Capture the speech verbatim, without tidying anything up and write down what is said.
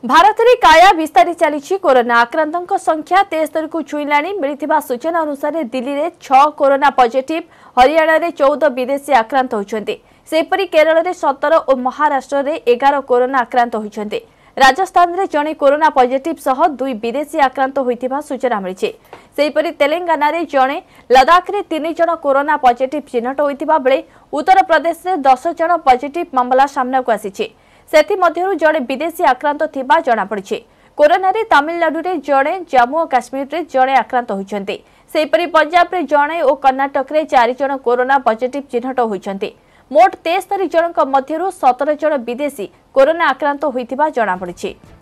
भारत में काया विस्तारी चली कोरोना आक्रांतों संख्या तेस्तरी को छुईला। मिलता सूचना अनुसार दिल्ली में छह कोरोना पॉजिटिव, हरियाणा में चौदह विदेशी आक्रांत होती। सेपरी केरल में सतर और महाराष्ट्र में एगार कोरोना आक्रांत होती। राजस्थान में जड़े कोरोना पॉजिटिव सह दुई विदेशी आक्रांत होता सूचना मिली। सेपरी तेलंगाना रे जड़े, लद्दाख में तीन जन कोरोना पॉजिटिव चिन्हट होता बेले उत्तर प्रदेश में दस जन पॉजिटिव मामला सामना को आसी। सेथिमध्यरु जड़े विदेशी आक्रांत थिबा जणा पड़िछि। कोरोना रे तमिलनाडु रे जड़े, जम्मू और काश्मीर रे जड़े आक्रांत होइछन्ति। सेपरि पंजाब रे जड़े और कर्नाटक रे चार जन कोरोना पॉजिटिव चिन्हट होइछन्ति। मोट तेस्तरी जनक मध्यरु सतर जन विदेशी कोरोना आक्रांत होइथिबा जणा पड़िछि।